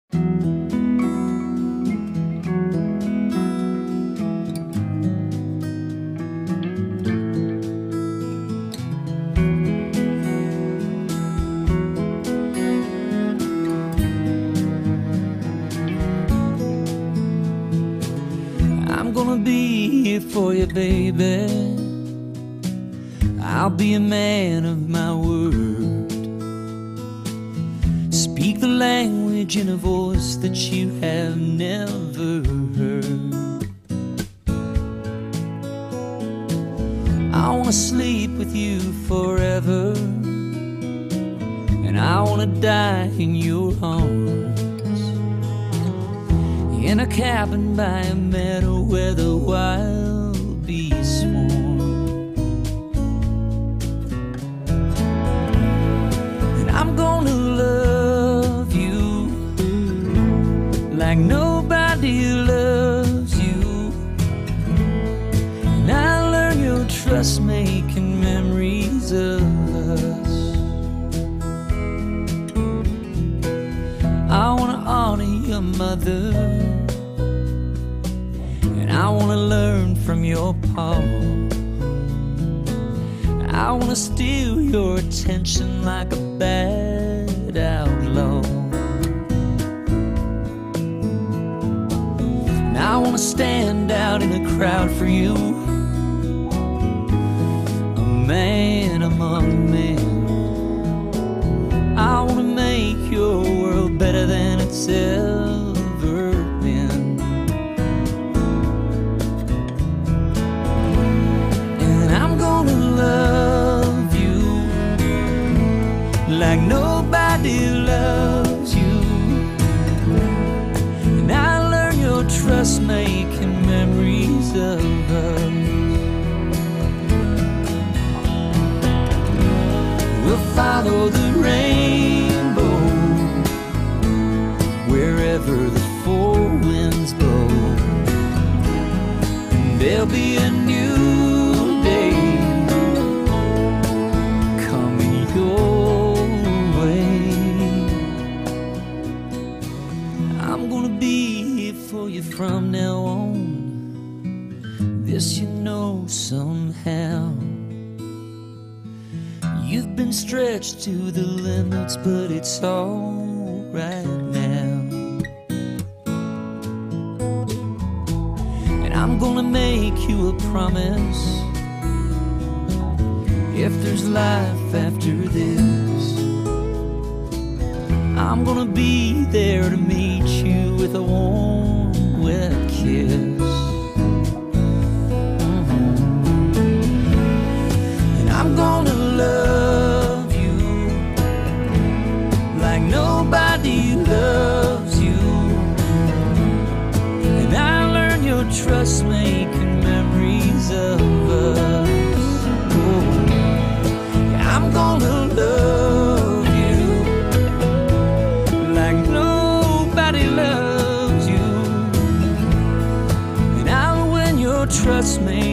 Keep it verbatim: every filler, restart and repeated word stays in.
I'm gonna be here for you, baby. I'll be a man of my word. Speak the language in a voice that you have never heard. I wanna sleep with you forever, and I wanna die in your arms, in a cabin by a meadow where the wild bees swarm. And I'm gonna love you like nobody loves you, and I learn your trust making memories of us. I wanna honor your mother, I wanna learn from your paw. I wanna steal your attention like a bad outlaw. And I wanna stand out in a crowd for you, a man among men. I wanna make your world better than it's ever been. Love you like nobody loves you, and I learn your trust making memories of us. We'll follow the rainbow wherever the four winds blow, and there'll be a new day your way. I'm gonna be here for you from now on. This you know somehow. You've been stretched to the limits, but it's all right now. And I'm gonna make you a promise. If there's life after this, I'm gonna be there to meet you with a warm, wet kiss. Mm-hmm. And I'm gonna love you like nobody loves you, and I learn your trust making memories of us. I'm gonna love you like nobody loves you, and I'll win your trust, man.